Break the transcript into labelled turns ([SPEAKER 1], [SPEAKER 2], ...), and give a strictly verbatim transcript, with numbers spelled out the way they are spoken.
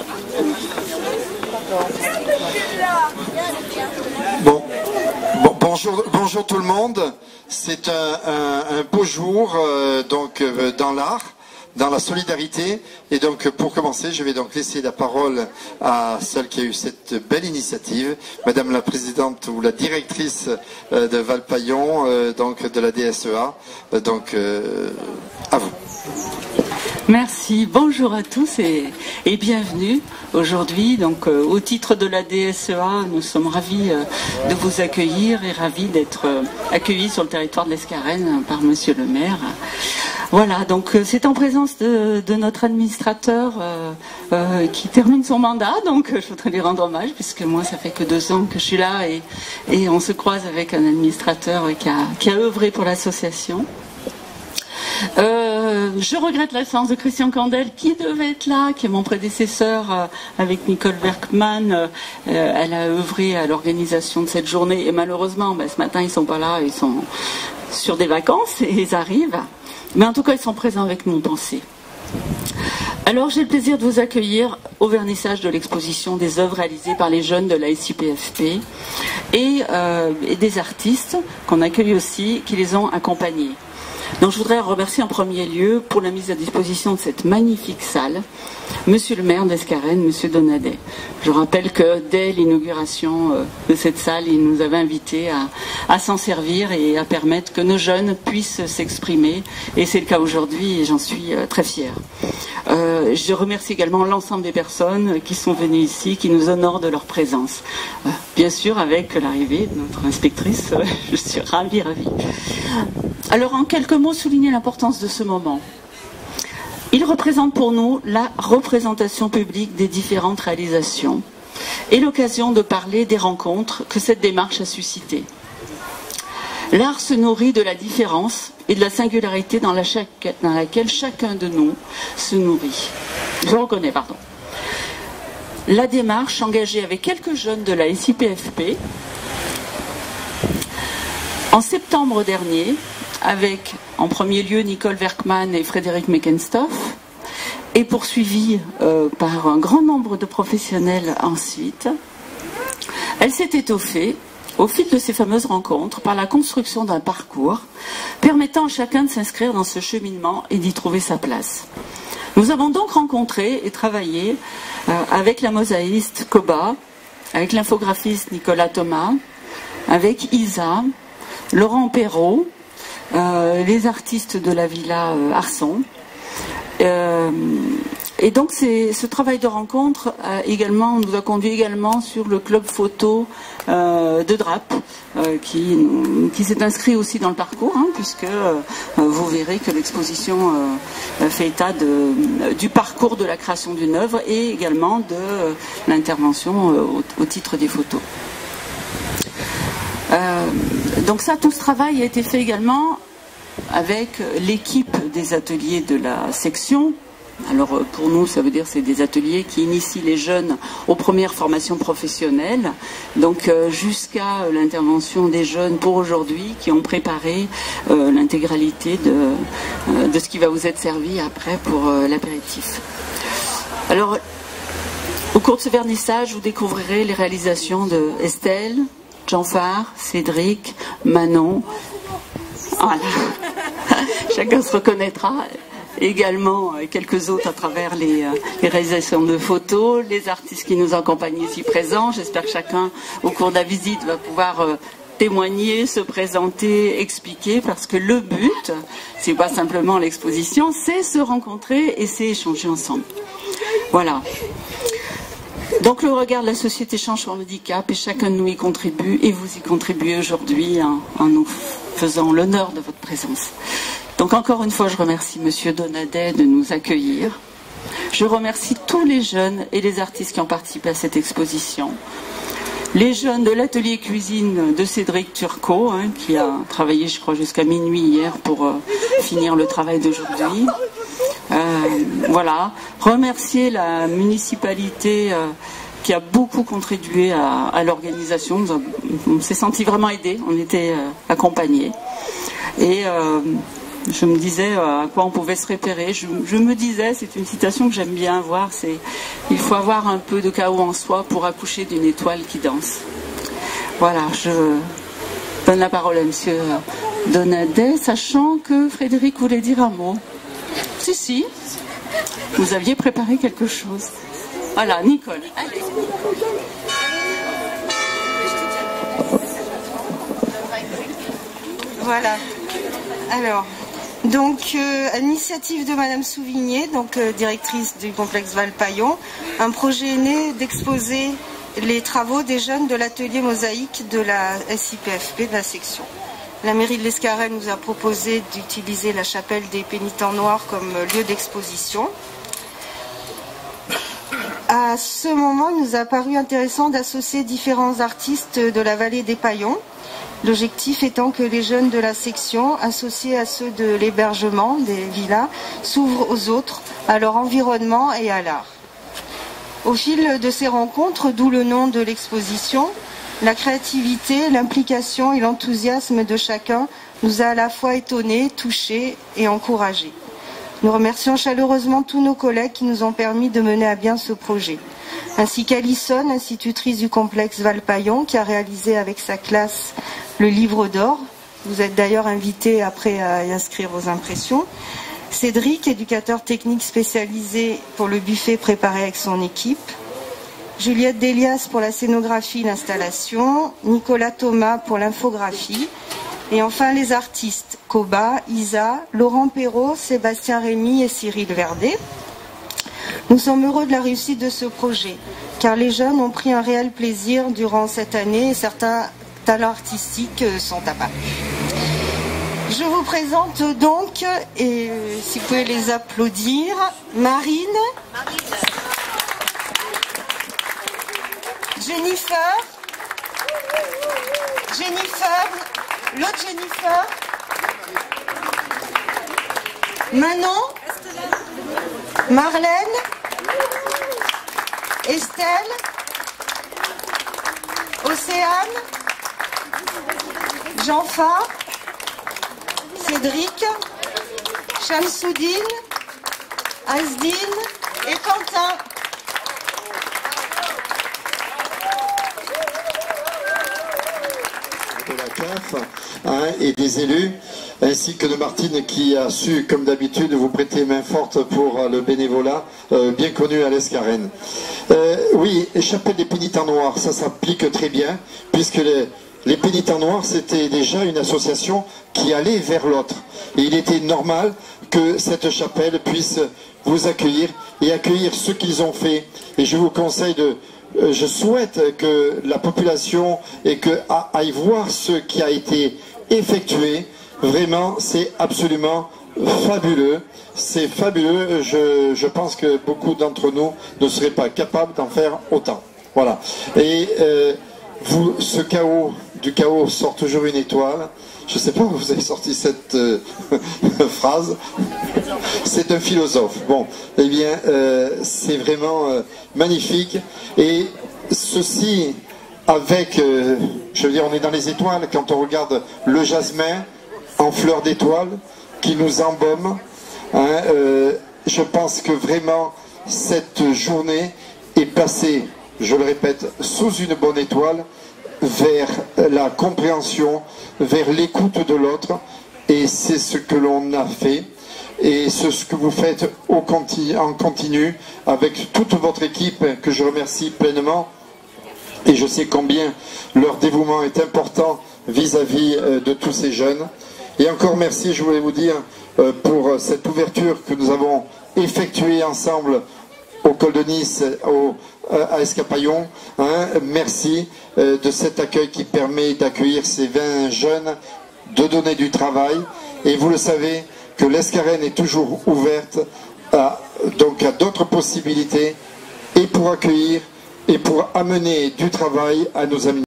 [SPEAKER 1] Bon, bon bonjour, bonjour tout le monde. C'est un, un, un beau jour euh, donc euh, dans l'art, dans la solidarité. Et donc pour commencer, je vais donc laisser la parole à celle qui a eu cette belle initiative, Madame la Présidente ou la Directrice euh, de Valpaillon, euh, donc de la D S E A. Euh, donc euh, à vous.
[SPEAKER 2] Merci, bonjour à tous et, et bienvenue aujourd'hui. Donc, euh, au titre de la D S E A, nous sommes ravis euh, de vous accueillir et ravis d'être euh, accueillis sur le territoire de l'Escarène euh, par Monsieur le maire. Voilà, donc euh, c'est en présence de, de notre administrateur euh, euh, qui termine son mandat, donc euh, je voudrais lui rendre hommage puisque moi ça fait que deux ans que je suis là et, et on se croise avec un administrateur euh, qui, a, qui a œuvré pour l'association. Euh, je regrette l'absence de Christian Candel qui devait être là, qui est mon prédécesseur euh, avec Nicole Werkman. Euh, elle a œuvré à l'organisation de cette journée et malheureusement, ben, ce matin ils sont pas là, ils sont sur des vacances et ils arrivent. Mais en tout cas, ils sont présents avec nous en pensée. Alors, j'ai le plaisir de vous accueillir au vernissage de l'exposition des œuvres réalisées par les jeunes de la S I P F P et, euh, et des artistes qu'on accueille aussi, qui les ont accompagnés. Donc je voudrais remercier en premier lieu pour la mise à disposition de cette magnifique salle Monsieur le maire d'Escarène, Monsieur Donadet. Je rappelle que dès l'inauguration de cette salle, il nous avait invités à, à s'en servir et à permettre que nos jeunes puissent s'exprimer. Et c'est le cas aujourd'hui et j'en suis très fière. Euh, je remercie également l'ensemble des personnes qui sont venues ici, qui nous honorent de leur présence. Euh, bien sûr, avec l'arrivée de notre inspectrice, euh, je suis ravie, ravie. Alors, en quelques mots, souligner l'importance de ce moment. Il représente pour nous la représentation publique des différentes réalisations et l'occasion de parler des rencontres que cette démarche a suscitées. L'art se nourrit de la différence et de la singularité dans, la chaque, dans laquelle chacun de nous se nourrit. Je reconnais, pardon. La démarche engagée avec quelques jeunes de la S I P F P en septembre dernier, avec en premier lieu Nicole Werkman et Frédéric Meckenstoff, et poursuivie euh, par un grand nombre de professionnels ensuite, elle s'est étoffée au fil de ces fameuses rencontres par la construction d'un parcours permettant à chacun de s'inscrire dans ce cheminement et d'y trouver sa place. Nous avons donc rencontré et travaillé euh, avec la mosaïste Koba, avec l'infographiste Nicolas Thomas, avec Isa, Laurent Perrault, Euh, les artistes de la Villa euh, Arson. Euh, et donc ce travail de rencontre a également, nous a conduit également sur le club photo euh, de Drape, euh, qui, qui s'est inscrit aussi dans le parcours, hein, puisque euh, vous verrez que l'exposition euh, fait état de, du parcours de la création d'une œuvre et également de euh, l'intervention euh, au, au titre des photos. Euh, donc ça, tout ce travail a été fait également avec l'équipe des ateliers de la section. Alors pour nous, ça veut dire c'est des ateliers qui initient les jeunes aux premières formations professionnelles, donc euh, jusqu'à l'intervention des jeunes pour aujourd'hui qui ont préparé euh, l'intégralité de, euh, de ce qui va vous être servi après pour euh, l'apéritif. Alors, au cours de ce vernissage, vous découvrirez les réalisations de Estelle, Jean-Phare, Cédric, Manon, voilà. Chacun se reconnaîtra, également quelques autres à travers les, les réalisations de photos, les artistes qui nous accompagnent ici présents. J'espère que chacun, au cours de la visite, va pouvoir euh, témoigner, se présenter, expliquer, parce que le but, c'est pas simplement l'exposition, c'est se rencontrer et c'est échanger ensemble. Voilà. Donc le regard de la société change sur le handicap et chacun de nous y contribue et vous y contribuez aujourd'hui en, en nous faisant l'honneur de votre présence. Donc encore une fois, je remercie Monsieur Donadet de nous accueillir. Je remercie tous les jeunes et les artistes qui ont participé à cette exposition. Les jeunes de l'atelier cuisine de Cédric Turcot, hein, qui a travaillé, je crois, jusqu'à minuit hier pour euh, finir le travail d'aujourd'hui. Euh, voilà, remercier la municipalité euh, qui a beaucoup contribué à, à l'organisation. On s'est senti vraiment aidés, on était euh, accompagnés. Et euh, je me disais à quoi on pouvait se référer. Je, je me disais, c'est une citation que j'aime bien voir, c'est « Il faut avoir un peu de chaos en soi pour accoucher d'une étoile qui danse ». Voilà, je donne la parole à monsieur Donadet, sachant que Frédéric voulait dire un mot. Si, si, vous aviez préparé quelque chose. Voilà, Nicole. Allez.
[SPEAKER 3] Voilà. Alors, donc, euh, à l'initiative de Madame Souvigné, donc euh, directrice du complexe Val-Paillon, un projet est né d'exposer les travaux des jeunes de l'atelier mosaïque de la S I P F P de la section. La mairie de l'Escarène nous a proposé d'utiliser la chapelle des pénitents noirs comme lieu d'exposition. À ce moment, il nous a paru intéressant d'associer différents artistes de la vallée des Paillons. L'objectif étant que les jeunes de la section, associés à ceux de l'hébergement des villas, s'ouvrent aux autres, à leur environnement et à l'art. Au fil de ces rencontres, d'où le nom de l'exposition, la créativité, l'implication et l'enthousiasme de chacun nous a à la fois étonnés, touchés et encouragés. Nous remercions chaleureusement tous nos collègues qui nous ont permis de mener à bien ce projet, ainsi qu'Alison, institutrice du complexe Val-Paillon, qui a réalisé avec sa classe le livre d'or. Vous êtes d'ailleurs invités après à y inscrire vos impressions. Cédric, éducateur technique spécialisé pour le buffet préparé avec son équipe. Juliette Delias pour la scénographie et l'installation. Nicolas Thomas pour l'infographie. Et enfin les artistes, Koba, Isa, Laurent Perrault, Sébastien Rémy et Cyril Verdet. Nous sommes heureux de la réussite de ce projet, car les jeunes ont pris un réel plaisir durant cette année et certains talents artistiques sont apparus. Je vous présente donc, et si vous pouvez les applaudir, Marine, Jennifer, Jennifer, l'autre Jennifer, Manon, Marlène, Estelle, Océane, Jean-Fa, Cédric, Chamsoudine, Asdine et Quentin.
[SPEAKER 1] De la C A F hein, et des élus, ainsi que de Martine qui a su, comme d'habitude, vous prêter main forte pour le bénévolat, euh, bien connu à l'Escarène. Euh, oui, Chapelle des pénitents noirs, ça s'applique très bien, puisque les, les pénitents noirs, c'était déjà une association qui allait vers l'autre. Et il était normal que cette chapelle puisse vous accueillir et accueillir ce qu'ils ont fait. Et je vous conseille de... Je souhaite que la population et que aille voir ce qui a été effectué. Vraiment, c'est absolument fabuleux. C'est fabuleux. Je, je pense que beaucoup d'entre nous ne seraient pas capables d'en faire autant. Voilà. Et euh, vous, ce chaos, du chaos sort toujours une étoile. Je ne sais pas où vous avez sorti cette euh, phrase. C'est un philosophe. Bon, eh bien, euh, c'est vraiment euh, magnifique. Et ceci, avec, euh, je veux dire, on est dans les étoiles quand on regarde le jasmin en fleurs d'étoiles qui nous embaume. Hein, euh, je pense que vraiment cette journée est passée, je le répète, sous une bonne étoile, vers la compréhension, vers l'écoute de l'autre, et c'est ce que l'on a fait, et c'est ce que vous faites au continu, en continu, avec toute votre équipe, que je remercie pleinement, et je sais combien leur dévouement est important vis-à-vis de tous ces jeunes. Et encore merci, je voulais vous dire, pour cette ouverture que nous avons effectuée ensemble au Col de Nice, au, à Escapaillon. Hein, merci euh, de cet accueil qui permet d'accueillir ces vingt jeunes, de donner du travail. Et vous le savez que l'Escarène est toujours ouverte à, donc à d'autres possibilités et pour accueillir et pour amener du travail à nos amis.